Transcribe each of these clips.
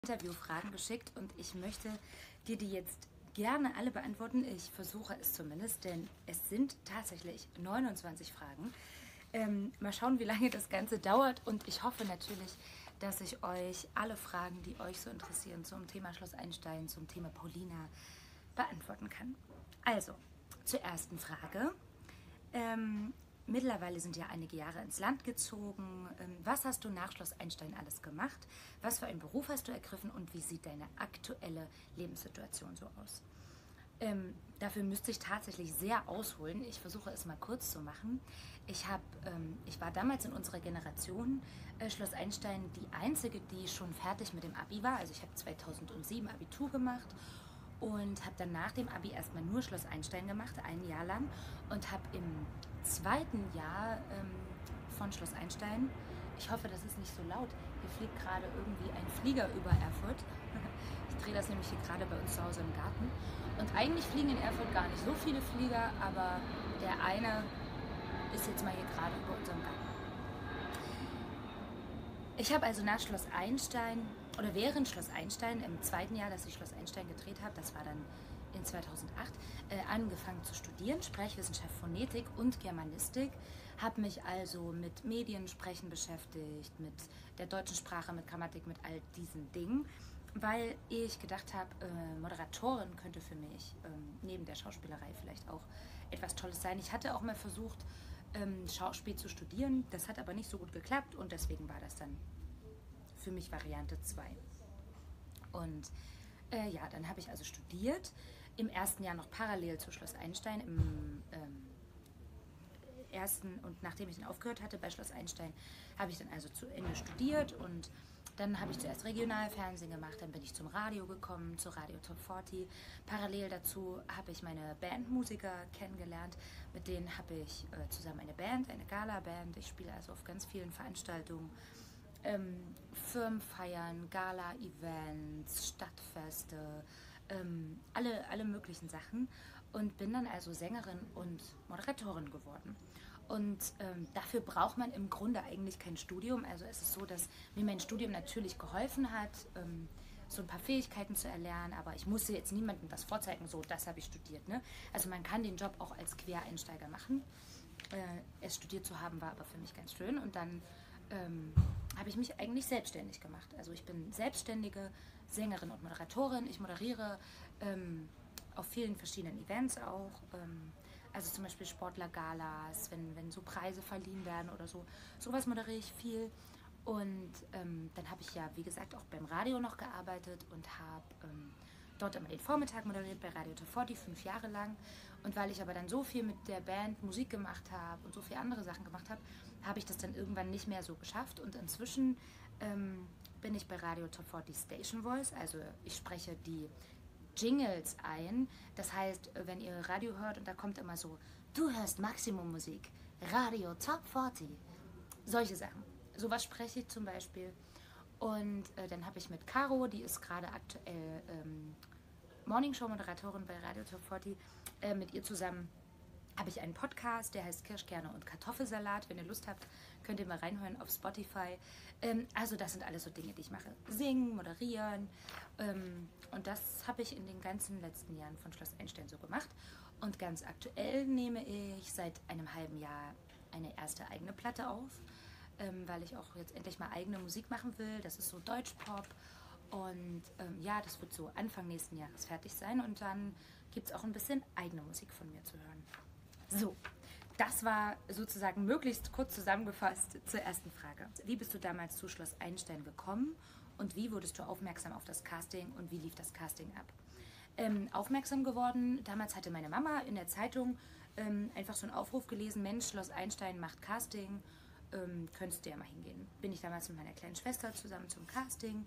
Interviewfragen geschickt und ich möchte dir die jetzt gerne alle beantworten. Ich versuche es zumindest, denn es sind tatsächlich 29 Fragen. Mal schauen, wie lange das Ganze dauert und ich hoffe natürlich, dass ich euch alle Fragen, die euch so interessieren, zum Thema Schloss Einstein, zum Thema Paulina, beantworten kann. Also, zur ersten Frage. Mittlerweile sind ja einige Jahre ins Land gezogen. Was hast du nach Schloss Einstein alles gemacht? Was für einen Beruf hast du ergriffen und wie sieht deine aktuelle Lebenssituation so aus? Dafür müsste ich tatsächlich sehr ausholen. Ich versuche es mal kurz zu machen. Ich war damals in unserer Generation Schloss Einstein die einzige, die schon fertig mit dem Abi war. Also ich habe 2007 Abitur gemacht und habe dann nach dem Abi erstmal nur Schloss Einstein gemacht, ein Jahr lang. Und habe im zweiten Jahr von Schloss Einstein, ich hoffe, das ist nicht so laut, hier fliegt gerade irgendwie ein Flieger über Erfurt. Ich drehe das nämlich hier gerade bei uns zu Hause im Garten. Und eigentlich fliegen in Erfurt gar nicht so viele Flieger, aber der eine ist jetzt mal hier gerade über unserem Garten. Ich habe also nach Schloss Einstein oder während Schloss Einstein im zweiten Jahr, dass ich Schloss Einstein gedreht habe, das war dann in 2008, angefangen zu studieren, Sprechwissenschaft, Phonetik und Germanistik. Habe mich also mit Mediensprechen beschäftigt, mit der deutschen Sprache, mit Grammatik, mit all diesen Dingen, weil ich gedacht habe, Moderatorin könnte für mich neben der Schauspielerei vielleicht auch etwas Tolles sein. Ich hatte auch mal versucht, Schauspiel zu studieren, das hat aber nicht so gut geklappt und deswegen war das dann für mich Variante 2. Und ja, dann habe ich also studiert, im ersten Jahr noch parallel zu Schloss Einstein, im ersten, und nachdem ich dann aufgehört hatte bei Schloss Einstein, habe ich dann also zu Ende studiert und dann habe ich zuerst Regionalfernsehen gemacht, dann bin ich zum Radio gekommen, zu Radio Top 40. Parallel dazu habe ich meine Bandmusiker kennengelernt, mit denen habe ich zusammen eine Band, eine Gala-Band. Ich spiele also auf ganz vielen Veranstaltungen, Firmenfeiern, Gala-Events, Stadtfeste, alle möglichen Sachen und bin dann also Sängerin und Moderatorin geworden. Und dafür braucht man im Grunde eigentlich kein Studium. Also es ist so, dass mir mein Studium natürlich geholfen hat, so ein paar Fähigkeiten zu erlernen, aber ich musste jetzt niemandem das vorzeigen, so, das habe ich studiert. Ne? Also man kann den Job auch als Quereinsteiger machen. Es studiert zu haben, war aber für mich ganz schön. Und dann habe ich mich eigentlich selbstständig gemacht. Also ich bin selbstständige Sängerin und Moderatorin. Ich moderiere auf vielen verschiedenen Events auch. Also zum Beispiel Sportler-Galas, wenn so Preise verliehen werden oder so. Sowas moderiere ich viel. Und dann habe ich ja, wie gesagt, auch beim Radio noch gearbeitet und habe dort immer den Vormittag moderiert bei Radio Top 40, 5 Jahre lang. Und weil ich aber dann so viel mit der Band Musik gemacht habe und so viele andere Sachen gemacht habe, habe ich das dann irgendwann nicht mehr so geschafft. Und inzwischen bin ich bei Radio Top 40 Station Voice, also ich spreche die Jingles ein. Das heißt, wenn ihr Radio hört und da kommt immer so, du hörst Maximum Musik, Radio Top 40, solche Sachen. Sowas spreche ich zum Beispiel. Und dann habe ich mit Caro, die ist gerade aktuell Morningshow-Moderatorin bei Radio Top 40, mit ihr zusammen habe ich einen Podcast, der heißt Kirschkerne und Kartoffelsalat. Wenn ihr Lust habt, könnt ihr mal reinhören auf Spotify. Also das sind alles so Dinge, die ich mache. Singen, moderieren. Und das habe ich in den ganzen letzten Jahren von Schloss Einstein so gemacht. Und ganz aktuell nehme ich seit einem halben Jahr eine erste eigene Platte auf, weil ich auch jetzt endlich mal eigene Musik machen will. Das ist so Deutschpop. Und ja, das wird so Anfang nächsten Jahres fertig sein. Und dann gibt es auch ein bisschen eigene Musik von mir zu hören. So, das war sozusagen möglichst kurz zusammengefasst zur ersten Frage. Wie bist du damals zu Schloss Einstein gekommen und wie wurdest du aufmerksam auf das Casting und wie lief das Casting ab? Aufmerksam geworden, damals hatte meine Mama in der Zeitung einfach so einen Aufruf gelesen, Mensch, Schloss Einstein macht Casting, könntest du ja mal hingehen. Bin ich damals mit meiner kleinen Schwester zusammen zum Casting.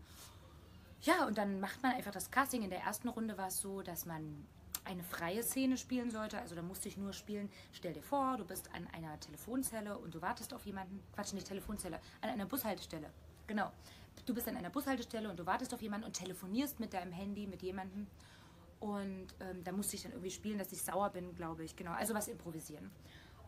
Ja, und dann macht man einfach das Casting. In der ersten Runde war es so, dass man eine freie Szene spielen sollte. Also da musste ich nur spielen, stell dir vor, du bist an einer Telefonzelle und du wartest auf jemanden. Quatsch, nicht Telefonzelle, an einer Bushaltestelle. Genau. Du bist an einer Bushaltestelle und du wartest auf jemanden und telefonierst mit deinem Handy mit jemandem. Und da musste ich dann irgendwie spielen, dass ich sauer bin, glaube ich. Genau, also was improvisieren.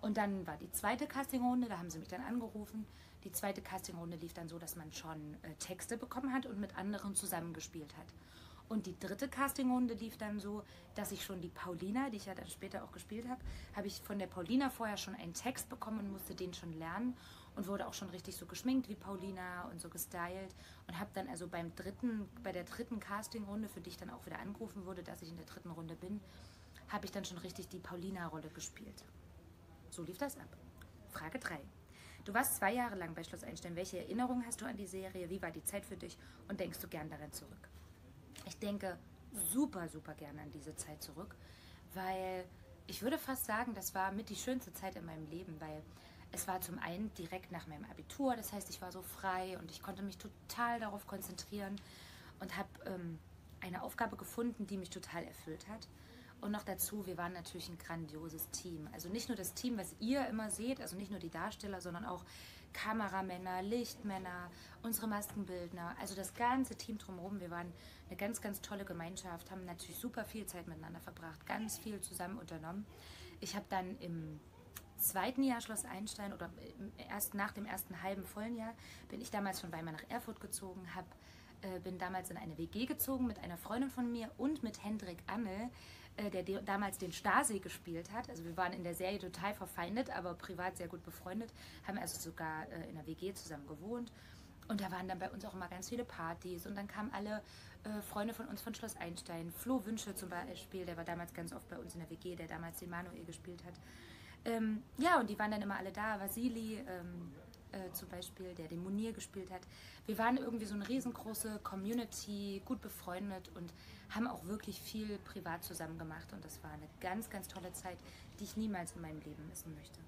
Und dann war die zweite Castingrunde, da haben sie mich dann angerufen. Die zweite Castingrunde lief dann so, dass man schon Texte bekommen hat und mit anderen zusammengespielt hat. Und die dritte Castingrunde lief dann so, dass ich schon die Paulina, die ich ja dann später auch gespielt habe, habe ich von der Paulina vorher schon einen Text bekommen und musste den schon lernen und wurde auch schon richtig so geschminkt wie Paulina und so gestylt und habe dann also bei der dritten Castingrunde, für die ich dann auch wieder angerufen wurde, dass ich in der dritten Runde bin, habe ich dann schon richtig die Paulina-Rolle gespielt. So lief das ab. Frage 3. Du warst 2 Jahre lang bei Schloss Einstein. Welche Erinnerungen hast du an die Serie? Wie war die Zeit für dich? Und denkst du gern daran zurück? Ich denke super, super gerne an diese Zeit zurück, weil ich würde fast sagen, das war mit die schönste Zeit in meinem Leben, weil es war zum einen direkt nach meinem Abitur, das heißt, ich war so frei und ich konnte mich total darauf konzentrieren und habe eine Aufgabe gefunden, die mich total erfüllt hat. Und noch dazu, wir waren natürlich ein grandioses Team. Also nicht nur das Team, was ihr immer seht, also nicht nur die Darsteller, sondern auch Kameramänner, Lichtmänner, unsere Maskenbildner, also das ganze Team drumherum. Wir waren eine ganz, ganz tolle Gemeinschaft, haben natürlich super viel Zeit miteinander verbracht, ganz viel zusammen unternommen. Ich habe dann im zweiten Jahr Schloss Einstein oder erst nach dem ersten halben vollen Jahr bin ich damals von Weimar nach Erfurt gezogen, bin damals in eine WG gezogen mit einer Freundin von mir und mit Hendrik Annel, der damals den Stasi gespielt hat. Also wir waren in der Serie total verfeindet, aber privat sehr gut befreundet, haben also sogar in der WG zusammen gewohnt. Und da waren dann bei uns auch immer ganz viele Partys und dann kamen alle Freunde von uns von Schloss Einstein. Flo Wünsche zum Beispiel, der war damals ganz oft bei uns in der WG, der damals den Manuel gespielt hat. Ja, und die waren dann immer alle da. Vasili zum Beispiel, der den Munir gespielt hat. Wir waren irgendwie so eine riesengroße Community, gut befreundet und haben auch wirklich viel privat zusammen gemacht. Und das war eine ganz, ganz tolle Zeit, die ich niemals in meinem Leben missen möchte.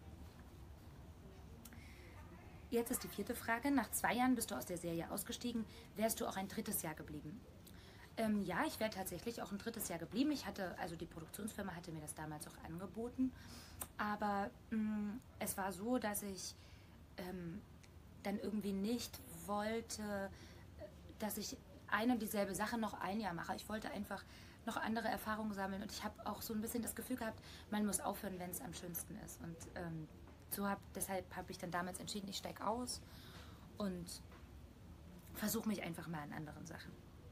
Jetzt ist die 4. Frage. Nach 2 Jahren bist du aus der Serie ausgestiegen. Wärst du auch ein 3. Jahr geblieben? Ja, ich wäre tatsächlich auch ein 3. Jahr geblieben. Also die Produktionsfirma hatte mir das damals auch angeboten. Aber es war so, dass ich dann irgendwie nicht wollte, dass ich eine und dieselbe Sache noch ein Jahr mache. Ich wollte einfach noch andere Erfahrungen sammeln und ich habe auch so ein bisschen das Gefühl gehabt, man muss aufhören, wenn es am schönsten ist. Und deshalb habe ich dann damals entschieden, ich steige aus und versuche mich einfach mal an anderen Sachen.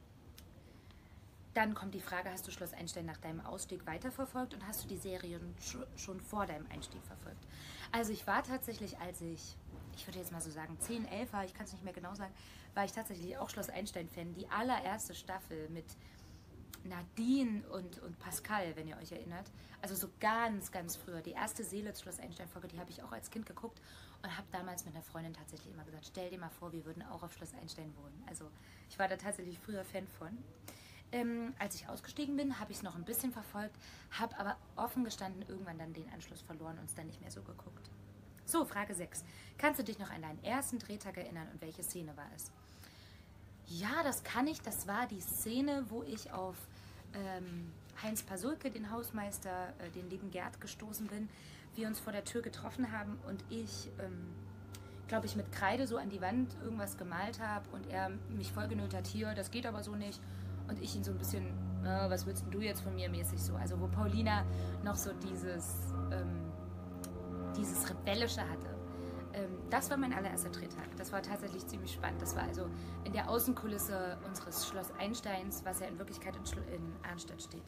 Dann kommt die Frage, hast du Schloss Einstein nach deinem Ausstieg weiterverfolgt und hast du die Serie schon vor deinem Einstieg verfolgt? Also ich war tatsächlich, als ich würde jetzt mal so sagen, 10, 11 war, ich kann es nicht mehr genau sagen, war ich tatsächlich auch Schloss Einstein-Fan. Die allererste Staffel mit Nadine und Pascal, wenn ihr euch erinnert. Also so ganz, ganz früher. Die erste Seele zu Schloss Einstein-Folge, die habe ich auch als Kind geguckt und habe damals mit einer Freundin tatsächlich immer gesagt, stell dir mal vor, wir würden auch auf Schloss Einstein wohnen. Also ich war da tatsächlich früher Fan von. Als ich ausgestiegen bin, habe ich es noch ein bisschen verfolgt, habe aber offen gestanden irgendwann dann den Anschluss verloren und es dann nicht mehr so geguckt. So, Frage 6. Kannst du dich noch an deinen ersten Drehtag erinnern und welche Szene war es? Ja, das kann ich. Das war die Szene, wo ich auf Heinz Pasulke, den Hausmeister, den lieben Gerd, gestoßen bin. Wir uns vor der Tür getroffen haben und ich, glaube ich, mit Kreide so an die Wand irgendwas gemalt habe und er mich vollgenölt hat, hier, das geht aber so nicht. Und ich ihn so ein bisschen, was willst du jetzt von mir mäßig so. Also wo Paulina noch so dieses Rebellische hatte. Das war mein allererster Drehtag. Das war tatsächlich ziemlich spannend. Das war also in der Außenkulisse unseres Schloss Einsteins, was ja in Wirklichkeit in Arnstadt steht.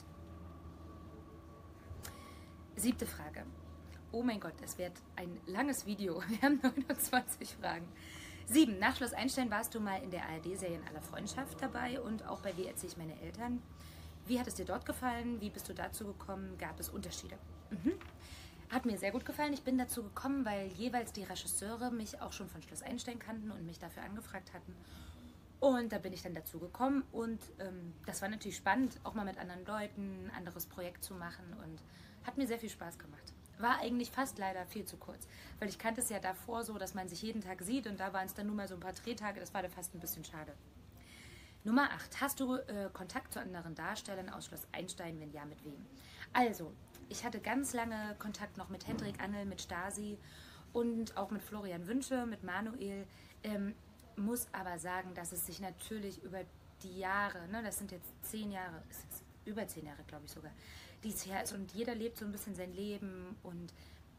7. Frage. Oh mein Gott, es wird ein langes Video. Wir haben 29 Fragen. 7. Nach Schloss Einstein warst du mal in der ARD-Serie In aller Freundschaft dabei und auch bei Wie erzähle ich meine Eltern. Wie hat es dir dort gefallen? Wie bist du dazu gekommen? Gab es Unterschiede? Hat mir sehr gut gefallen. Ich bin dazu gekommen, weil jeweils die Regisseure mich auch schon von Schloss Einstein kannten und mich dafür angefragt hatten. Und da bin ich dann dazu gekommen und das war natürlich spannend, auch mal mit anderen Leuten ein anderes Projekt zu machen und hat mir sehr viel Spaß gemacht. War eigentlich fast leider viel zu kurz, weil ich kannte es ja davor so, dass man sich jeden Tag sieht und da waren es dann nur mal so ein paar Drehtage, das war dann fast ein bisschen schade. Nummer 8. Hast du Kontakt zu anderen Darstellern aus Schloss Einstein? Wenn ja, mit wem? Also, ich hatte ganz lange Kontakt noch mit Hendrik Annel, mit Stasi und auch mit Florian Wünsche, mit Manuel. Muss aber sagen, dass es sich natürlich über die Jahre, ne, das sind jetzt 10 Jahre, ist jetzt über 10 Jahre, glaube ich sogar, die es her ist und jeder lebt so ein bisschen sein Leben und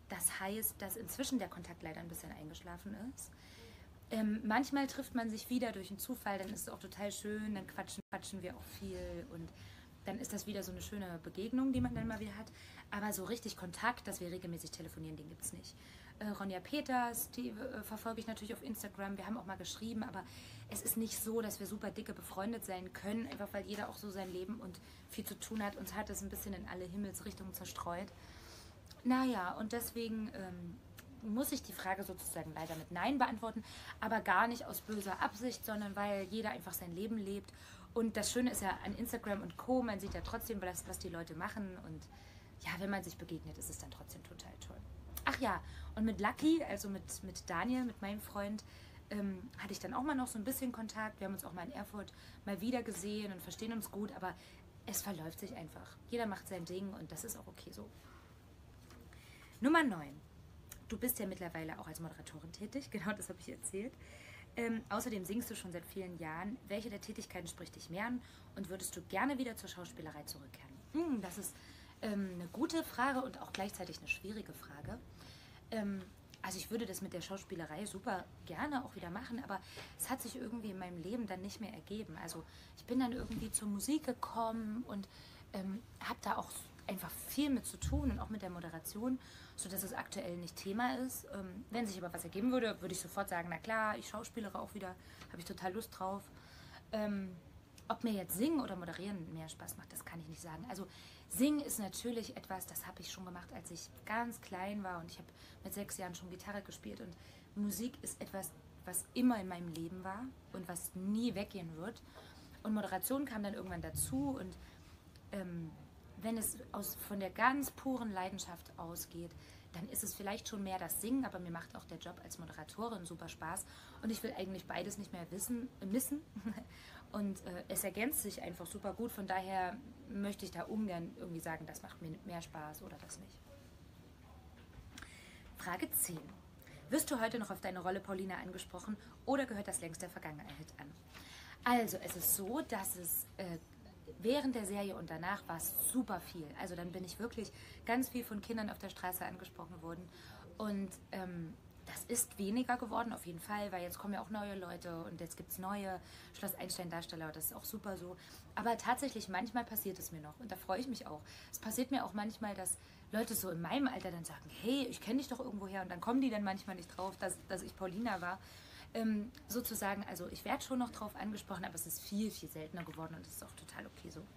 Das heißt, dass inzwischen der Kontakt leider ein bisschen eingeschlafen ist. Manchmal trifft man sich wieder durch einen Zufall, dann ist es auch total schön, dann quatschen wir auch viel und dann ist das wieder so eine schöne Begegnung, die man dann mal wieder hat. Aber so richtig Kontakt, dass wir regelmäßig telefonieren, den gibt es nicht. Ronja Peters, die verfolge ich natürlich auf Instagram, wir haben auch mal geschrieben, aber es ist nicht so, dass wir super dicke befreundet sein können, einfach weil jeder auch so sein Leben und viel zu tun hat. Uns hat es ein bisschen in alle Himmelsrichtungen zerstreut. Naja, und deswegen muss ich die Frage sozusagen leider mit Nein beantworten, aber gar nicht aus böser Absicht, sondern weil jeder einfach sein Leben lebt. Und das Schöne ist ja an Instagram und Co., man sieht ja trotzdem, was die Leute machen. Und ja, wenn man sich begegnet, ist es dann trotzdem total toll. Ach ja, und mit Lucky, also mit Daniel, mit meinem Freund, hatte ich dann auch mal noch so ein bisschen Kontakt. Wir haben uns auch mal in Erfurt mal wieder gesehen und verstehen uns gut, aber es verläuft sich einfach. Jeder macht sein Ding und das ist auch okay so. Nummer 9. Du bist ja mittlerweile auch als Moderatorin tätig, genau das habe ich erzählt. Außerdem singst du schon seit vielen Jahren. Welche der Tätigkeiten spricht dich mehr an und würdest du gerne wieder zur Schauspielerei zurückkehren? Das ist eine gute Frage und auch gleichzeitig eine schwierige Frage. Also ich würde das mit der Schauspielerei super gerne auch wieder machen, aber es hat sich irgendwie in meinem Leben dann nicht mehr ergeben. Also ich bin dann irgendwie zur Musik gekommen und habe da auch einfach viel mit zu tun und auch mit der Moderation, sodass es aktuell nicht Thema ist. Wenn sich aber was ergeben würde, würde ich sofort sagen, na klar, ich schauspielere auch wieder, habe ich total Lust drauf. Ob mir jetzt Singen oder Moderieren mehr Spaß macht, das kann ich nicht sagen. Also Singen ist natürlich etwas, das habe ich schon gemacht, als ich ganz klein war und ich habe mit 6 Jahren schon Gitarre gespielt und Musik ist etwas, was immer in meinem Leben war und was nie weggehen wird. Und Moderation kam dann irgendwann dazu und wenn es von der ganz puren Leidenschaft ausgeht, dann ist es vielleicht schon mehr das Singen, aber mir macht auch der Job als Moderatorin super Spaß und ich will eigentlich beides nicht mehr missen. Und es ergänzt sich einfach super gut, von daher möchte ich da ungern irgendwie sagen, das macht mir mehr Spaß oder das nicht. Frage 10. Wirst du heute noch auf deine Rolle Paulina angesprochen oder gehört das längst der Vergangenheit an? Also es ist so, dass es während der Serie und danach war es super viel. Also dann bin ich wirklich ganz viel von Kindern auf der Straße angesprochen worden und das ist weniger geworden, auf jeden Fall, weil jetzt kommen ja auch neue Leute und jetzt gibt es neue Schloss Einstein-Darsteller, das ist auch super so. Aber tatsächlich, manchmal passiert es mir noch und da freue ich mich auch. Es passiert mir auch manchmal, dass Leute so in meinem Alter dann sagen, hey, ich kenne dich doch irgendwo her und dann kommen die dann manchmal nicht drauf, dass ich Paulina war. Sozusagen, also ich werde schon noch drauf angesprochen, aber es ist viel, viel seltener geworden und das ist auch total okay so.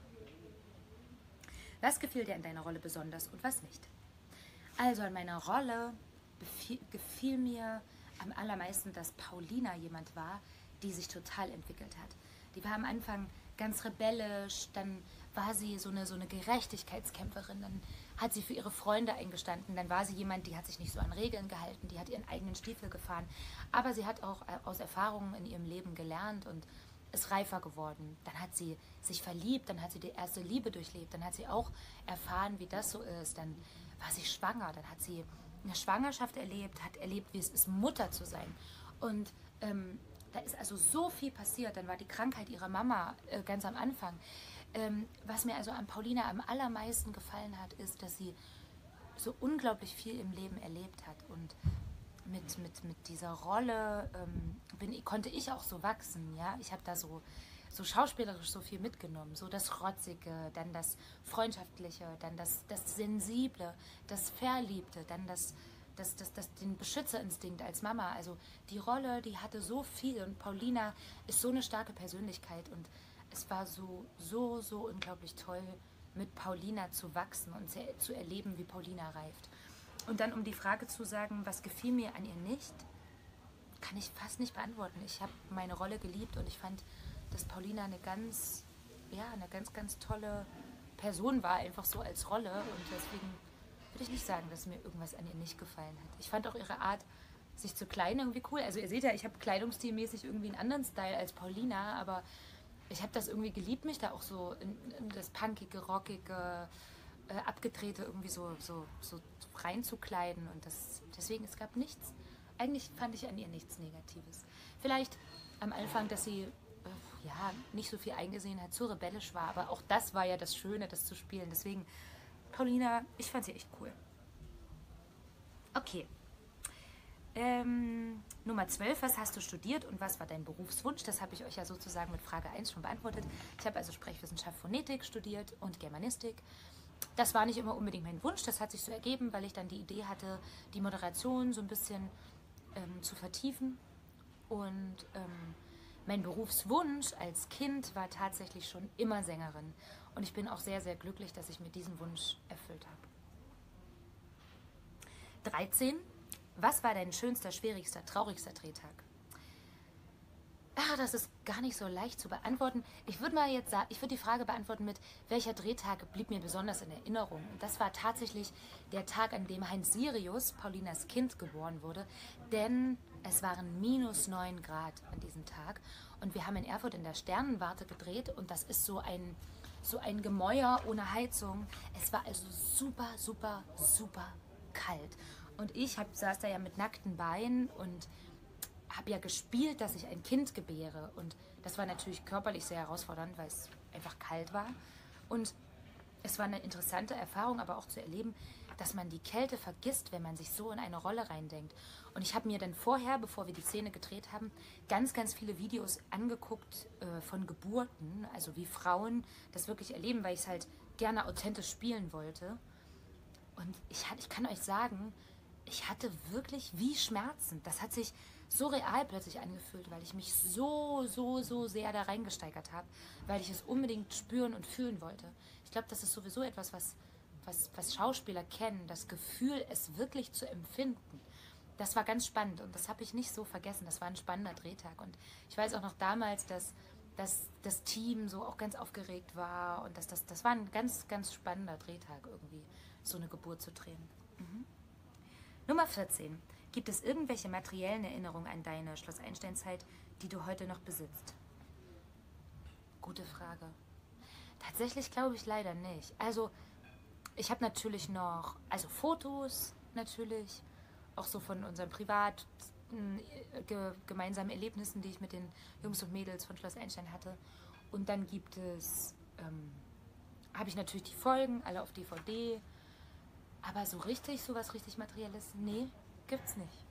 Was gefiel dir in deiner Rolle besonders und was nicht? Also an meiner Rolle gefiel mir am allermeisten, dass Paulina jemand war, die sich total entwickelt hat. Die war am Anfang ganz rebellisch, dann war sie so eine Gerechtigkeitskämpferin, dann hat sie für ihre Freunde eingestanden, dann war sie jemand, die hat sich nicht so an Regeln gehalten, die hat ihren eigenen Stiefel gefahren, aber sie hat auch aus Erfahrungen in ihrem Leben gelernt und ist reifer geworden. Dann hat sie sich verliebt, dann hat sie die erste Liebe durchlebt, dann hat sie auch erfahren, wie das so ist, dann war sie schwanger, dann hat sie eine Schwangerschaft erlebt, hat erlebt, wie es ist, Mutter zu sein. Und da ist also so viel passiert. Dann war die Krankheit ihrer Mama ganz am Anfang. Was mir also an Paulina am allermeisten gefallen hat, ist, dass sie so unglaublich viel im Leben erlebt hat. Und mit dieser Rolle konnte ich auch so wachsen. Ja? Ich habe da so schauspielerisch so viel mitgenommen. So das Rotzige, dann das Freundschaftliche, dann das Sensible, das Verliebte, dann den Beschützerinstinkt als Mama. Also die Rolle, die hatte so viel und Paulina ist so eine starke Persönlichkeit und es war so unglaublich toll, mit Paulina zu wachsen und zu erleben, wie Paulina reift. Und dann, um die Frage zu sagen, was gefiel mir an ihr nicht, kann ich fast nicht beantworten. Ich habe meine Rolle geliebt und ich fand, dass Paulina eine ganz tolle Person war, einfach so als Rolle. Und deswegen würde ich nicht sagen, dass mir irgendwas an ihr nicht gefallen hat. Ich fand auch ihre Art, sich zu kleiden, irgendwie cool. Also ihr seht ja, ich habe kleidungsstilmäßig irgendwie einen anderen Style als Paulina, aber ich habe das irgendwie geliebt, mich da auch so in das punkige, rockige, abgedrehte irgendwie so reinzukleiden. Und deswegen, es gab nichts. Eigentlich fand ich an ihr nichts Negatives. Vielleicht am Anfang, dass sie nicht so viel eingesehen hat, zu rebellisch war. Aber auch das war ja das Schöne, das zu spielen. Deswegen, Paulina, ich fand sie echt cool. Okay. Nummer 12, was hast du studiert und was war dein Berufswunsch? Das habe ich euch ja sozusagen mit Frage 1 schon beantwortet. Ich habe also Sprechwissenschaft, Phonetik studiert und Germanistik. Das war nicht immer unbedingt mein Wunsch, das hat sich so ergeben, weil ich dann die Idee hatte, die Moderation so ein bisschen zu vertiefen. Und mein Berufswunsch als Kind war tatsächlich schon immer Sängerin. Und ich bin auch sehr, sehr glücklich, dass ich mir diesen Wunsch erfüllt habe. 13. Was war dein schönster, schwierigster, traurigster Drehtag? Ach, das ist gar nicht so leicht zu beantworten. Ich würde die Frage beantworten mit, welcher Drehtag blieb mir besonders in Erinnerung? Und das war tatsächlich der Tag, an dem Heinz Sirius, Paulinas Kind, geboren wurde. Denn es waren -9 Grad an diesem Tag. Und wir haben in Erfurt in der Sternenwarte gedreht. Und das ist so ein Gemäuer ohne Heizung. Es war also super, super, super kalt. Und ich saß da ja mit nackten Beinen und habe ja gespielt, dass ich ein Kind gebäre. Und das war natürlich körperlich sehr herausfordernd, weil es einfach kalt war. Und es war eine interessante Erfahrung, aber auch zu erleben, dass man die Kälte vergisst, wenn man sich so in eine Rolle reindenkt. Und ich habe mir dann vorher, bevor wir die Szene gedreht haben, ganz, ganz viele Videos angeguckt von Geburten, also wie Frauen das wirklich erleben, weil ich es halt gerne authentisch spielen wollte. Und ich kann euch sagen, ich hatte wirklich wie Schmerzen. Das hat sich so real plötzlich angefühlt, weil ich mich so, so, so sehr da reingesteigert habe, weil ich es unbedingt spüren und fühlen wollte. Ich glaube, das ist sowieso etwas, was Schauspieler kennen, das Gefühl, es wirklich zu empfinden. Das war ganz spannend und das habe ich nicht so vergessen. Das war ein spannender Drehtag. Und ich weiß auch noch damals, dass das Team so auch ganz aufgeregt war und das war ein ganz, ganz spannender Drehtag irgendwie, so eine Geburt zu drehen. Nummer 14. Gibt es irgendwelche materiellen Erinnerungen an deine Schloss Einstein-Zeit, die du heute noch besitzt? Gute Frage. Tatsächlich glaube ich leider nicht. Also, ich habe natürlich noch, also Fotos natürlich, auch so von unseren privat gemeinsamen Erlebnissen, die ich mit den Jungs und Mädels von Schloss Einstein hatte. Und dann gibt es, habe ich natürlich die Folgen, alle auf DVD. Aber so was richtig Materielles, nee, gibt's nicht.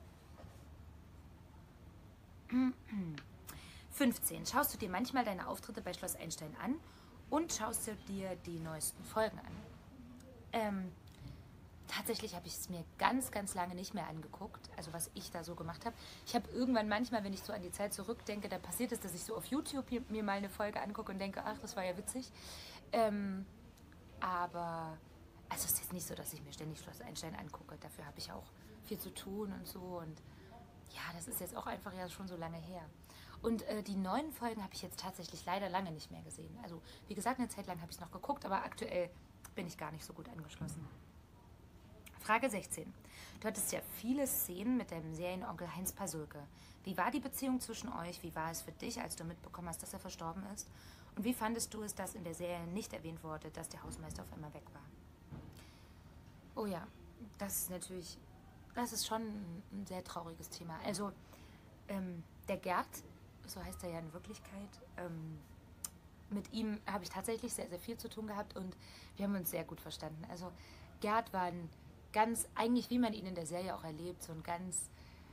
15. Schaust du dir manchmal deine Auftritte bei Schloss Einstein an und schaust du dir die neuesten Folgen an? Tatsächlich habe ich es mir ganz, ganz lange nicht mehr angeguckt, also was ich da so gemacht habe. Ich habe irgendwann manchmal, wenn ich so an die Zeit zurückdenke, da passiert es, dass ich so auf YouTube mir mal eine Folge angucke und denke, ach, das war ja witzig. Aber also es ist jetzt nicht so, dass ich mir ständig Schloss Einstein angucke. Dafür habe ich auch viel zu tun und so. Und ja, das ist jetzt auch einfach ja schon so lange her. Und die neuen Folgen habe ich jetzt tatsächlich leider lange nicht mehr gesehen. Also wie gesagt, eine Zeit lang habe ich es noch geguckt, aber aktuell bin ich gar nicht so gut angeschlossen. Frage 16. Du hattest ja viele Szenen mit deinem Serienonkel Heinz Pasulke. Wie war die Beziehung zwischen euch? Wie war es für dich, als du mitbekommen hast, dass er verstorben ist? Und wie fandest du es, dass in der Serie nicht erwähnt wurde, dass der Hausmeister auf einmal weg war? Oh ja, das ist schon ein sehr trauriges Thema. Also der Gerd, so heißt er ja in Wirklichkeit, mit ihm habe ich tatsächlich sehr, sehr viel zu tun gehabt und wir haben uns sehr gut verstanden. Also Gerd war ein ganz, eigentlich wie man ihn in der Serie auch erlebt, so ein ganz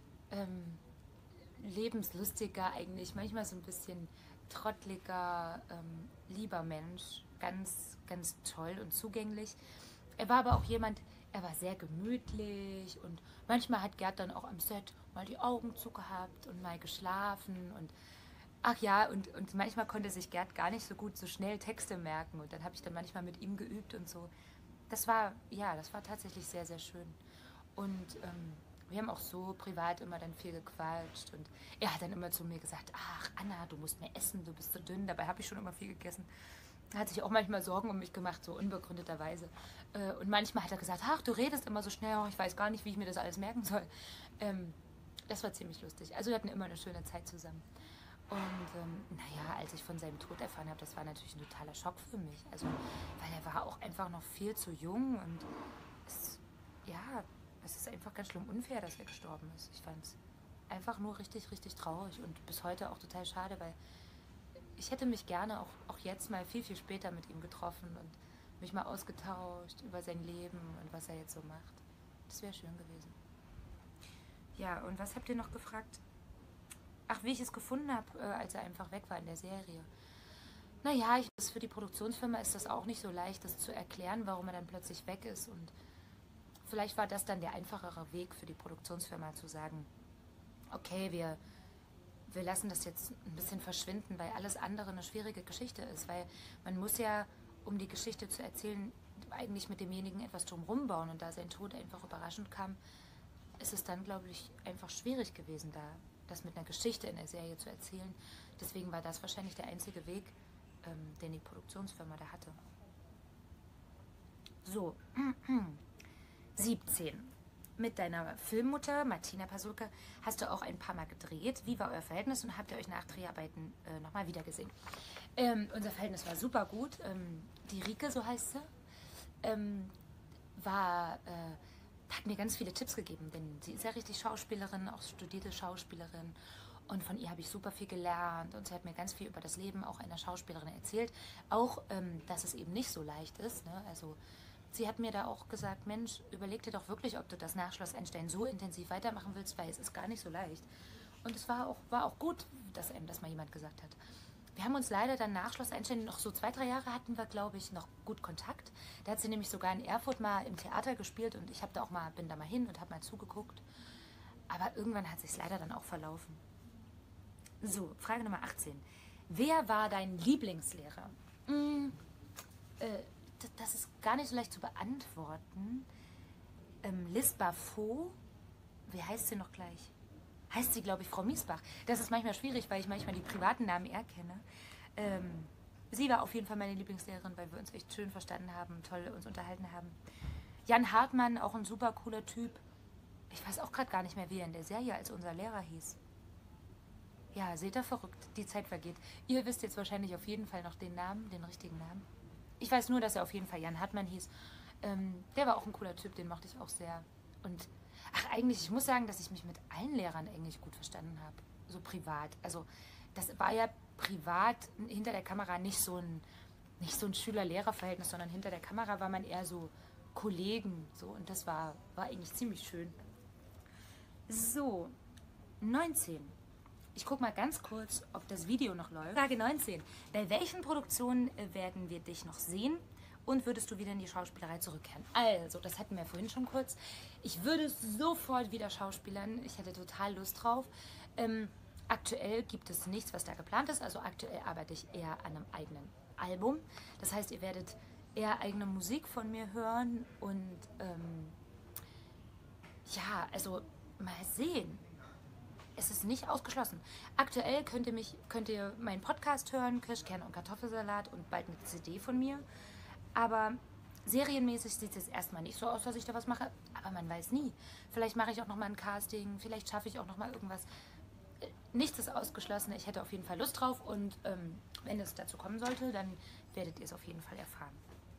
lebenslustiger, eigentlich manchmal so ein bisschen trottliger, lieber Mensch, ganz, ganz toll und zugänglich. Er war aber auch jemand, er war sehr gemütlich und manchmal hat Gerd dann auch am Set mal die Augen zugehabt und mal geschlafen und ach ja, und manchmal konnte sich Gerd gar nicht so gut so schnell Texte merken und dann habe ich dann manchmal mit ihm geübt und so. Das war tatsächlich sehr, sehr schön. Und wir haben auch so privat immer dann viel gequatscht und er hat dann immer zu mir gesagt, ach Anna, du musst mehr essen, du bist so dünn. Dabei habe ich schon immer viel gegessen. Er hat sich auch manchmal Sorgen um mich gemacht, so unbegründeterweise. Und manchmal hat er gesagt, ach, du redest immer so schnell, ich weiß gar nicht, wie ich mir das alles merken soll. Das war ziemlich lustig. Also wir hatten immer eine schöne Zeit zusammen. Und naja, als ich von seinem Tod erfahren habe, das war natürlich ein totaler Schock für mich. Also, weil er war auch einfach noch viel zu jung und es ist einfach ganz schlimm unfair, dass er gestorben ist. Ich fand es einfach nur richtig, richtig traurig und bis heute auch total schade, weil ich hätte mich gerne auch jetzt mal viel, viel später mit ihm getroffen und mich mal ausgetauscht über sein Leben und was er jetzt so macht. Das wäre schön gewesen. Ja, und was habt ihr noch gefragt? Ach, wie ich es gefunden habe, als er einfach weg war in der Serie. Naja, für die Produktionsfirma ist das auch nicht so leicht, das zu erklären, warum er dann plötzlich weg ist. Und vielleicht war das dann der einfachere Weg für die Produktionsfirma zu sagen, okay, wir lassen das jetzt ein bisschen verschwinden, weil alles andere eine schwierige Geschichte ist. Weil man muss ja, um die Geschichte zu erzählen, eigentlich mit demjenigen etwas drumherum bauen. Und da sein Tod einfach überraschend kam, ist es dann, glaube ich, einfach schwierig gewesen, da das mit einer Geschichte in der Serie zu erzählen. Deswegen war das wahrscheinlich der einzige Weg, den die Produktionsfirma da hatte. So, 17. Mit deiner Filmmutter, Martina Pasulka, hast du auch ein paar Mal gedreht. Wie war euer Verhältnis und habt ihr euch nach Dreharbeiten nochmal wiedergesehen? Unser Verhältnis war super gut. Die Rike, so heißt sie, hat mir ganz viele Tipps gegeben, denn sie ist ja richtig Schauspielerin, auch studierte Schauspielerin. Und von ihr habe ich super viel gelernt und sie hat mir ganz viel über das Leben auch einer Schauspielerin erzählt. Auch, dass es eben nicht so leicht ist. Ne? Also sie hat mir da auch gesagt, Mensch, überleg dir doch wirklich, ob du das nach Schloss Einstein so intensiv weitermachen willst, weil es ist gar nicht so leicht. Und es war auch gut, dass einem das mal jemand gesagt hat. Wir haben uns leider dann nach Schloss Einstein noch so 2, 3 Jahre hatten wir, glaube ich, noch gut Kontakt. Da hat sie nämlich sogar in Erfurt mal im Theater gespielt und ich bin da mal hin und habe mal zugeguckt. Aber irgendwann hat sich leider dann auch verlaufen. So, Frage Nummer 18. Wer war dein Lieblingslehrer? Das ist gar nicht so leicht zu beantworten. Liz Bafo, wie heißt sie noch gleich? Heißt sie, glaube ich, Frau Miesbach. Das ist manchmal schwierig, weil ich manchmal die privaten Namen eher kenne. Sie war auf jeden Fall meine Lieblingslehrerin, weil wir uns echt schön verstanden haben, toll uns unterhalten haben. Jan Hartmann, auch ein super cooler Typ. Ich weiß auch gerade gar nicht mehr, wie er in der Serie als unser Lehrer hieß. Ja, seht ihr, verrückt, die Zeit vergeht. Ihr wisst jetzt wahrscheinlich auf jeden Fall noch den Namen, den richtigen Namen. Ich weiß nur, dass er auf jeden Fall Jan Hartmann hieß. Der war auch ein cooler Typ, den mochte ich auch sehr. Und eigentlich, ich muss sagen, dass ich mich mit allen Lehrern eigentlich gut verstanden habe. So privat. Also das war ja privat hinter der Kamera nicht so ein Schüler-Lehrer-Verhältnis, sondern hinter der Kamera war man eher so Kollegen. So, und das war eigentlich ziemlich schön. So, 19. Ich gucke mal ganz kurz, ob das Video noch läuft. Frage 19. Bei welchen Produktionen werden wir dich noch sehen? Und würdest du wieder in die Schauspielerei zurückkehren? Also, das hatten wir vorhin schon kurz. Ich würde sofort wieder schauspielern. Ich hätte total Lust drauf. Aktuell gibt es nichts, was da geplant ist. Also aktuell arbeite ich eher an einem eigenen Album. Das heißt, ihr werdet eher eigene Musik von mir hören. Und ja, also mal sehen. Es ist nicht ausgeschlossen. Aktuell könnt ihr meinen Podcast hören, Kirschkern und Kartoffelsalat und bald eine CD von mir. Aber serienmäßig sieht es jetzt erstmal nicht so aus, dass ich da was mache. Aber man weiß nie. Vielleicht mache ich auch nochmal ein Casting, vielleicht schaffe ich auch nochmal irgendwas. Nichts ist ausgeschlossen. Ich hätte auf jeden Fall Lust drauf. Und wenn es dazu kommen sollte, dann werdet ihr es auf jeden Fall erfahren.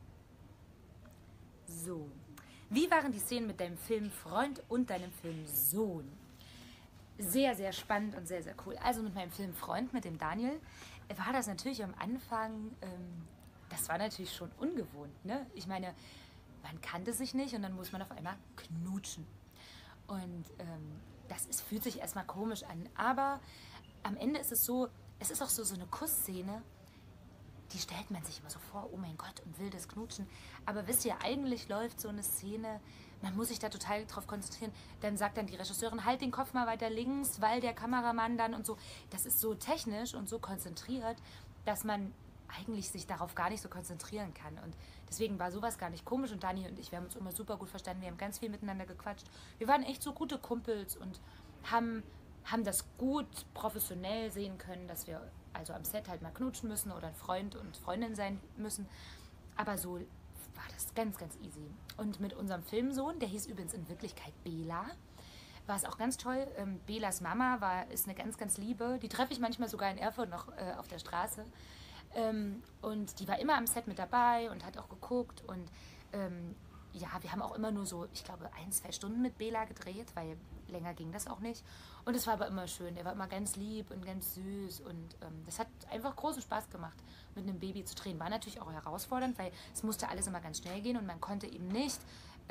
So. Wie waren die Szenen mit deinem Film Freund und deinem Film Sohn? Sehr, sehr spannend und sehr, sehr cool. Also mit meinem Film Freund, mit dem Daniel, war das natürlich am Anfang, das war natürlich schon ungewohnt. Ne? Ich meine, man kannte sich nicht und dann muss man auf einmal knutschen. Und fühlt sich erstmal komisch an. Aber am Ende ist es so, es ist auch so eine Kussszene, die stellt man sich immer so vor, oh mein Gott, und wildes Knutschen. Aber wisst ihr, eigentlich läuft so eine Szene, man muss sich da total drauf konzentrieren. Dann sagt dann die Regisseurin, halt den Kopf mal weiter links, weil der Kameramann dann und so. Das ist so technisch und so konzentriert, dass man eigentlich sich darauf gar nicht so konzentrieren kann. Und deswegen war sowas gar nicht komisch. Und Dani und ich, wir haben uns immer super gut verstanden. Wir haben ganz viel miteinander gequatscht. Wir waren echt so gute Kumpels und haben das gut professionell sehen können, dass wir also am Set halt mal knutschen müssen oder ein Freund und Freundin sein müssen. Aber so war das ganz, ganz easy. Und mit unserem Filmsohn, der hieß übrigens in Wirklichkeit Bela, war es auch ganz toll. Belas Mama ist eine ganz, ganz liebe. Die treffe ich manchmal sogar in Erfurt noch auf der Straße. Und die war immer am Set mit dabei und hat auch geguckt. Und ja, wir haben auch immer nur so, ich glaube, 1, 2 Stunden mit Bela gedreht, weil länger ging das auch nicht. Und es war aber immer schön. Er war immer ganz lieb und ganz süß. Und das hat einfach großen Spaß gemacht, mit einem Baby zu drehen. War natürlich auch herausfordernd, weil es musste alles immer ganz schnell gehen und man konnte eben nicht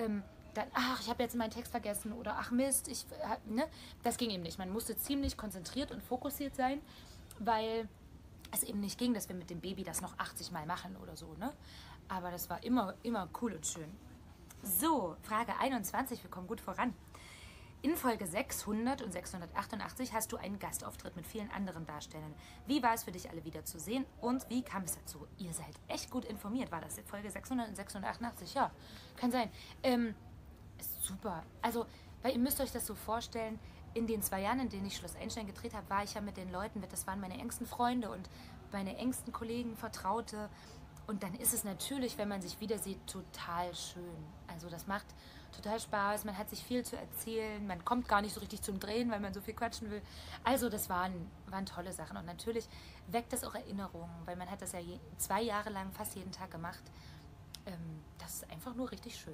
dann, ach, ich habe jetzt meinen Text vergessen oder ach Mist, ne? Das ging eben nicht. Man musste ziemlich konzentriert und fokussiert sein, weil es eben nicht ging, dass wir mit dem Baby das noch 80 Mal machen oder so, ne? Aber das war immer cool und schön. So, Frage 21, wir kommen gut voran. In Folge 600 und 688 hast du einen Gastauftritt mit vielen anderen Darstellern. Wie war es für dich, alle wieder zu sehen und wie kam es dazu? Ihr seid echt gut informiert. War das in Folge 600 und 688? Ja, kann sein. Ist super. Also, weil ihr müsst euch das so vorstellen, in den 2 Jahren, in denen ich Schloss Einstein gedreht habe, war ich ja mit den Leuten, das waren meine engsten Freunde und meine engsten Kollegen, Vertraute. Und dann ist es natürlich, wenn man sich wieder sieht, total schön. Also das macht total Spaß, man hat sich viel zu erzählen, man kommt gar nicht so richtig zum Drehen, weil man so viel quatschen will. Also das waren tolle Sachen. Und natürlich weckt das auch Erinnerungen, weil man hat das ja 2 Jahre lang fast jeden Tag gemacht. Das ist einfach nur richtig schön.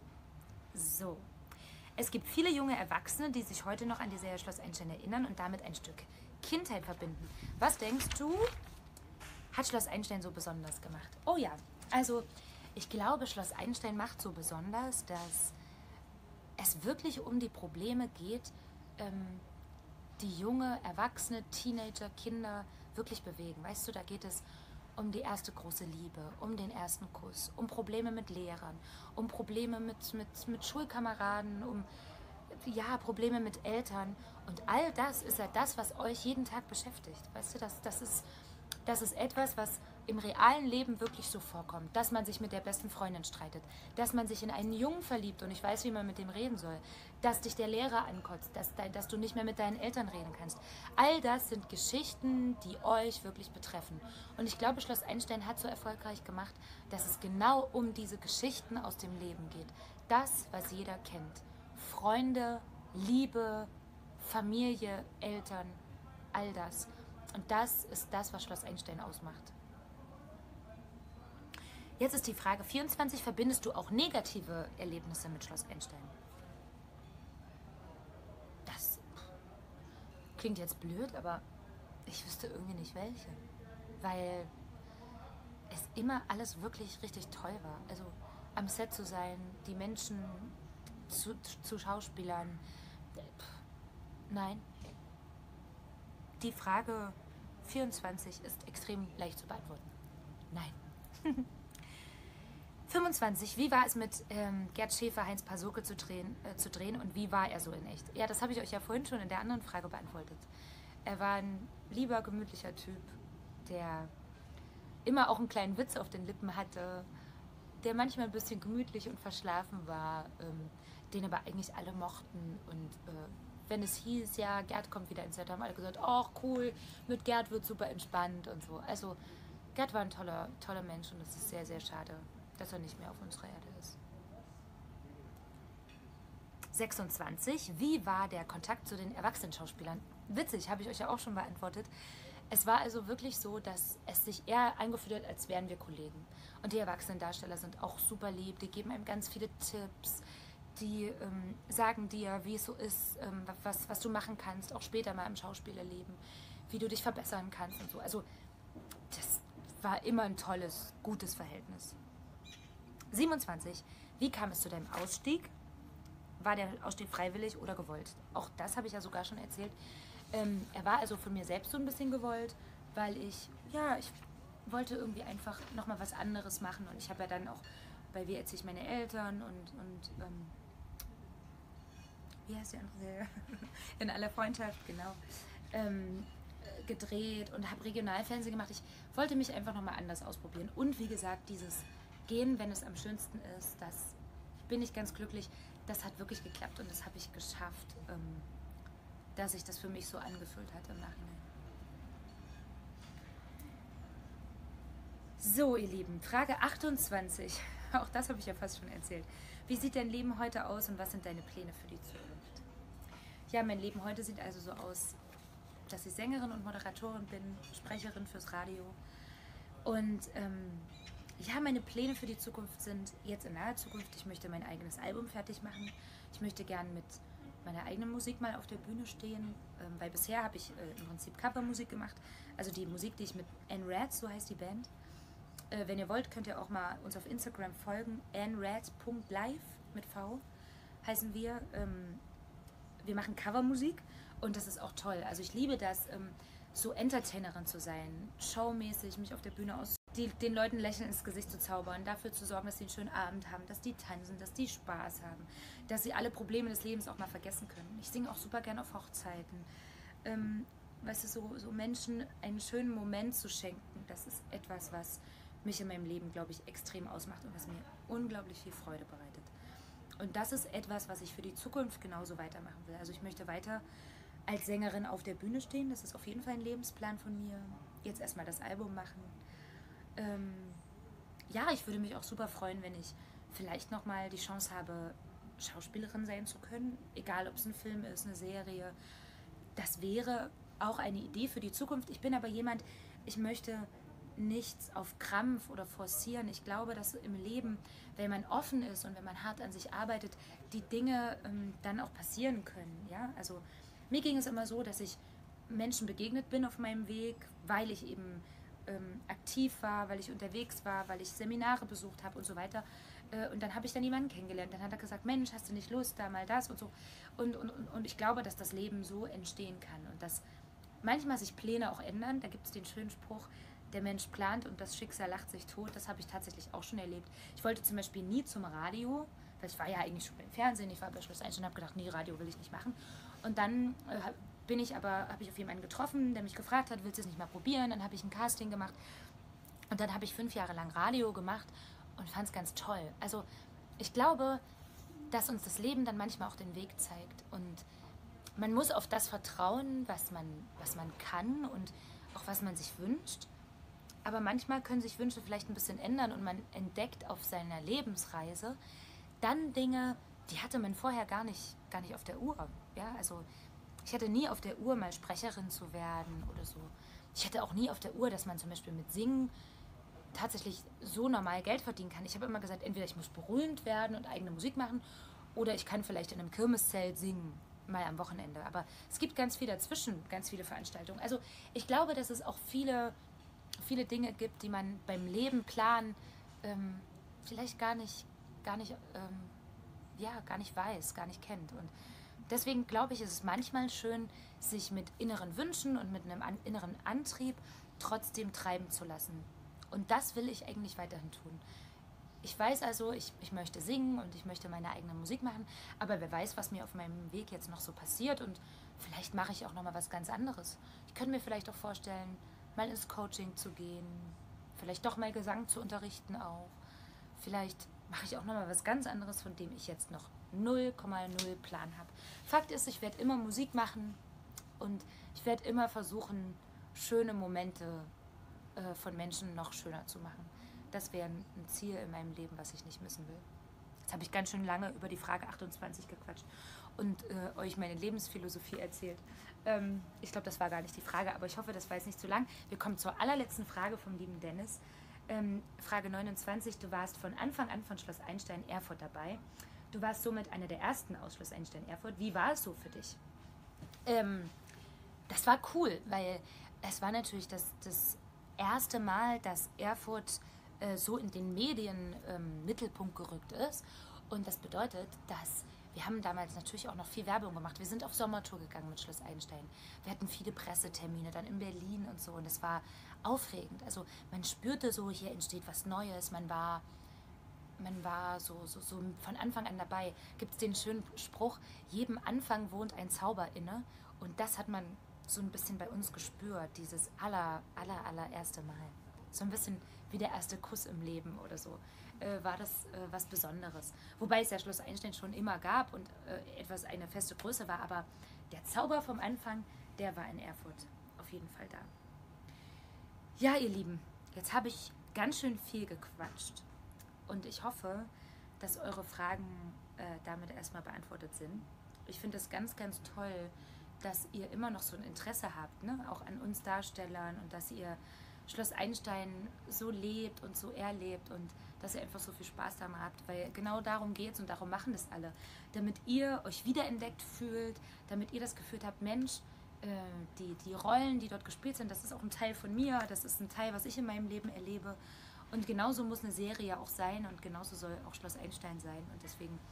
So. Es gibt viele junge Erwachsene, die sich heute noch an die Serie Schloss Einstein erinnern und damit ein Stück Kindheit verbinden. Was denkst du, hat Schloss Einstein so besonders gemacht? Oh ja, also ich glaube, Schloss Einstein macht so besonders, dass es wirklich um die Probleme geht, die junge, erwachsene, Teenager, Kinder wirklich bewegen. Weißt du, da geht es um die erste große Liebe, um den ersten Kuss, um Probleme mit Lehrern, um Probleme mit Schulkameraden, um Probleme mit Eltern. Und all das ist ja das, was euch jeden Tag beschäftigt. Weißt du, das ist etwas, was im realen Leben wirklich so vorkommt, dass man sich mit der besten Freundin streitet, dass man sich in einen Jungen verliebt und nicht weiß, wie man mit dem reden soll, dass dich der Lehrer ankotzt, dass du nicht mehr mit deinen Eltern reden kannst. All das sind Geschichten, die euch wirklich betreffen. Und ich glaube, Schloss Einstein hat so erfolgreich gemacht, dass es genau um diese Geschichten aus dem Leben geht. Das, was jeder kennt. Freunde, Liebe, Familie, Eltern, all das. Und das ist das, was Schloss Einstein ausmacht. Jetzt ist die Frage 24, verbindest du auch negative Erlebnisse mit Schloss Einstein? Das klingt jetzt blöd, aber ich wüsste irgendwie nicht welche. Weil es immer alles wirklich richtig toll war. Also am Set zu sein, die Menschen zu Schauspielern. Nein. Die Frage 24 ist extrem leicht zu beantworten. Nein. 25. Wie war es mit Gerd Schäfer, Heinz Pasulke zu drehen und wie war er so in echt? Ja, das habe ich euch ja vorhin schon in der anderen Frage beantwortet. Er war ein lieber, gemütlicher Typ, der immer auch einen kleinen Witz auf den Lippen hatte, der manchmal ein bisschen gemütlich und verschlafen war, den aber eigentlich alle mochten. Und wenn es hieß, ja, Gerd kommt wieder ins Set, haben alle gesagt, ach cool, mit Gerd wird super entspannt und so. Also Gerd war ein toller Mensch und es ist sehr, sehr schade, dass er nicht mehr auf unserer Erde ist. 26. Wie war der Kontakt zu den Erwachsenen-Schauspielern? Witzig, habe ich euch ja auch schon beantwortet. Es war also wirklich so, dass es sich eher eingefühlt hat, als wären wir Kollegen. Und die Erwachsenen-Darsteller sind auch super lieb, die geben einem ganz viele Tipps, die sagen dir, wie es so ist, was du machen kannst, auch später mal im Schauspielerleben, wie du dich verbessern kannst und so. Also das war immer ein tolles, gutes Verhältnis. 27. Wie kam es zu deinem Ausstieg? War der Ausstieg freiwillig oder gewollt? Auch das habe ich ja sogar schon erzählt. Er war also von mir selbst so ein bisschen gewollt, weil ich wollte irgendwie einfach nochmal was anderes machen. Und ich habe ja dann auch bei Wie erzähle ich meine Eltern und wie heißt die andere Serie? In aller Freundschaft, genau. Gedreht und habe Regionalfernsehen gemacht. Ich wollte mich einfach nochmal anders ausprobieren. Und wie gesagt, dieses Gehen, wenn es am schönsten ist, das bin ich ganz glücklich. Das hat wirklich geklappt und das habe ich geschafft, dass sich das für mich so angefühlt hat im Nachhinein. So, ihr Lieben, Frage 28. Auch das habe ich ja fast schon erzählt. Wie sieht dein Leben heute aus und was sind deine Pläne für die Zukunft? Ja, mein Leben heute sieht also so aus, dass ich Sängerin und Moderatorin bin, Sprecherin fürs Radio. Und meine Pläne für die Zukunft sind jetzt in naher Zukunft, ich möchte mein eigenes Album fertig machen. Ich möchte gern mit meiner eigenen Musik mal auf der Bühne stehen, weil bisher habe ich im Prinzip Covermusik gemacht. Also die Musik, die ich mit Anne-Rad, so heißt die Band. Wenn ihr wollt, könnt ihr auch mal uns auf Instagram folgen, anrad.live mit V. heißen wir. Wir machen Covermusik und das ist auch toll. Also ich liebe das, so Entertainerin zu sein, showmäßig, mich auf der Bühne den Leuten Lächeln ins Gesicht zu zaubern, dafür zu sorgen, dass sie einen schönen Abend haben, dass die tanzen, dass die Spaß haben, dass sie alle Probleme des Lebens auch mal vergessen können. Ich singe auch super gerne auf Hochzeiten. Weißt du, so Menschen einen schönen Moment zu schenken, das ist etwas, was mich in meinem Leben, glaube ich, extrem ausmacht und was mir unglaublich viel Freude bereitet. Und das ist etwas, was ich für die Zukunft genauso weitermachen will. Also ich möchte weiter als Sängerin auf der Bühne stehen. Das ist auf jeden Fall ein Lebensplan von mir. Jetzt erstmal das Album machen. Ja, ich würde mich auch super freuen, wenn ich vielleicht nochmal die Chance habe, Schauspielerin sein zu können. Egal, ob es ein Film ist, eine Serie. Das wäre auch eine Idee für die Zukunft. Ich bin aber jemand, ich möchte nichts auf Krampf oder forcieren. Ich glaube, dass im Leben, wenn man offen ist und wenn man hart an sich arbeitet, die Dinge dann auch passieren können. Ja? Also mir ging es immer so, dass ich Menschen begegnet bin auf meinem Weg, weil ich eben aktiv war, weil ich unterwegs war, weil ich Seminare besucht habe und so weiter. Und dann habe ich dann jemanden kennengelernt. Dann hat er gesagt, Mensch, hast du nicht Lust, da mal das und so. Und ich glaube, dass das Leben so entstehen kann und dass manchmal sich Pläne auch ändern. Da gibt es den schönen Spruch, der Mensch plant und das Schicksal lacht sich tot. Das habe ich tatsächlich auch schon erlebt. Ich wollte zum Beispiel nie zum Radio, weil ich war ja eigentlich schon im Fernsehen, ich war bei Schloss Einstein und habe gedacht, nee, Radio will ich nicht machen. Und dann habe ich auf jemanden getroffen, der mich gefragt hat, willst du es nicht mal probieren? Dann habe ich ein Casting gemacht und dann habe ich 5 Jahre lang Radio gemacht und fand es ganz toll. Also ich glaube, dass uns das Leben dann manchmal auch den Weg zeigt und man muss auf das vertrauen, was man kann und auch was man sich wünscht. Aber manchmal können sich Wünsche vielleicht ein bisschen ändern und man entdeckt auf seiner Lebensreise dann Dinge, die hatte man vorher gar nicht auf der Uhr. Ja, also ich hatte nie auf der Uhr, mal Sprecherin zu werden oder so. Ich hatte auch nie auf der Uhr, dass man zum Beispiel mit Singen tatsächlich so normal Geld verdienen kann. Ich habe immer gesagt, entweder ich muss berühmt werden und eigene Musik machen oder ich kann vielleicht in einem Kirmeszelt singen, mal am Wochenende. Aber es gibt ganz viel dazwischen, ganz viele Veranstaltungen. Also ich glaube, dass es auch viele Dinge gibt, die man beim Leben planen vielleicht gar nicht weiß, gar nicht kennt. Und deswegen glaube ich, ist es manchmal schön, sich mit inneren Wünschen und mit einem inneren Antrieb trotzdem treiben zu lassen. Und das will ich eigentlich weiterhin tun. Ich weiß also, ich möchte singen und ich möchte meine eigene Musik machen, aber wer weiß, was mir auf meinem Weg jetzt noch so passiert und vielleicht mache ich auch noch mal was ganz anderes. Ich könnte mir vielleicht auch vorstellen, mal ins Coaching zu gehen, vielleicht doch mal Gesang zu unterrichten auch. Vielleicht mache ich auch noch mal was ganz anderes, von dem ich jetzt noch 0,0 Plan habe. Fakt ist, ich werde immer Musik machen und ich werde immer versuchen, schöne Momente von Menschen noch schöner zu machen. Das wäre ein Ziel in meinem Leben, was ich nicht missen will. Jetzt habe ich ganz schön lange über die Frage 28 gequatscht und euch meine Lebensphilosophie erzählt. Ich glaube, das war gar nicht die Frage, aber ich hoffe, das war jetzt nicht zu lang. Wir kommen zur allerletzten Frage vom lieben Dennis. Frage 29. Du warst von Anfang an von Schloss Einstein Erfurt dabei. Du warst somit einer der ersten aus Schloss Einstein Erfurt. Wie war es so für dich? Das war cool, weil es war natürlich das erste Mal, dass Erfurt so in den Medien Mittelpunkt gerückt ist. Und das bedeutet, dass wir haben damals natürlich auch noch viel Werbung gemacht. Wir sind auf Sommertour gegangen mit Schloss Einstein. Wir hatten viele Pressetermine dann in Berlin und so. Und es war aufregend. Also man spürte so, hier entsteht was Neues. Man war so von Anfang an dabei. Gibt es den schönen Spruch, jedem Anfang wohnt ein Zauber inne. Und das hat man so ein bisschen bei uns gespürt, dieses allererste Mal. So ein bisschen wie der erste Kuss im Leben oder so. War das was Besonderes. Wobei es ja Schloss Einstein schon immer gab und eine feste Größe war, aber der Zauber vom Anfang, der war in Erfurt auf jeden Fall da. Ja, ihr Lieben, jetzt habe ich ganz schön viel gequatscht und ich hoffe, dass eure Fragen damit erstmal beantwortet sind. Ich finde es ganz, ganz toll, dass ihr immer noch so ein Interesse habt, ne? Auch an uns Darstellern und dass ihr Schloss Einstein so lebt und so erlebt und dass ihr einfach so viel Spaß daran habt, weil genau darum geht es und darum machen das alle. Damit ihr euch wiederentdeckt fühlt, damit ihr das Gefühl habt, Mensch, die Rollen, die dort gespielt sind, das ist auch ein Teil von mir, das ist ein Teil, was ich in meinem Leben erlebe. Und genauso muss eine Serie auch sein und genauso soll auch Schloss Einstein sein. Und deswegen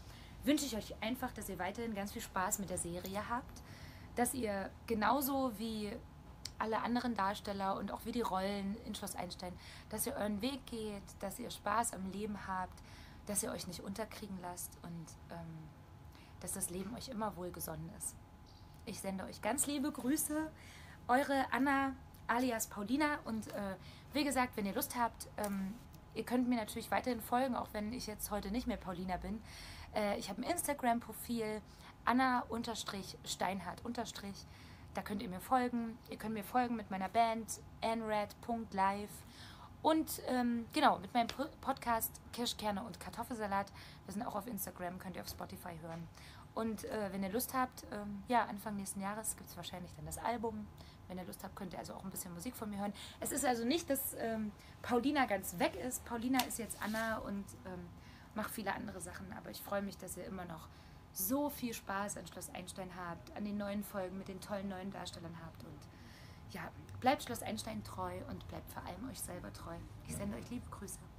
wünsche ich euch einfach, dass ihr weiterhin ganz viel Spaß mit der Serie habt, dass ihr genauso wie alle anderen Darsteller und auch wie die Rollen in Schloss Einstein, dass ihr euren Weg geht, dass ihr Spaß am Leben habt, dass ihr euch nicht unterkriegen lasst und dass das Leben euch immer wohlgesonnen ist. Ich sende euch ganz liebe Grüße, eure Anna alias Paulina und wie gesagt, wenn ihr Lust habt, ihr könnt mir natürlich weiterhin folgen, auch wenn ich jetzt heute nicht mehr Paulina bin. Ich habe ein Instagram-Profil, Anna-Steinhardt-. Da könnt ihr mir folgen. Ihr könnt mir folgen mit meiner Band anrad.live und genau, mit meinem Podcast Kirschkerne und Kartoffelsalat. Wir sind auch auf Instagram, könnt ihr auf Spotify hören. Und wenn ihr Lust habt, ja, Anfang nächsten Jahres gibt es wahrscheinlich dann das Album. Wenn ihr Lust habt, könnt ihr also auch ein bisschen Musik von mir hören. Es ist also nicht, dass Paulina ganz weg ist. Paulina ist jetzt Anna und macht viele andere Sachen. Aber ich freue mich, dass ihr immer noch so viel Spaß an Schloss Einstein habt, an den neuen Folgen mit den tollen neuen Darstellern habt. Und ja, bleibt Schloss Einstein treu und bleibt vor allem euch selber treu. Ich sende euch liebe Grüße.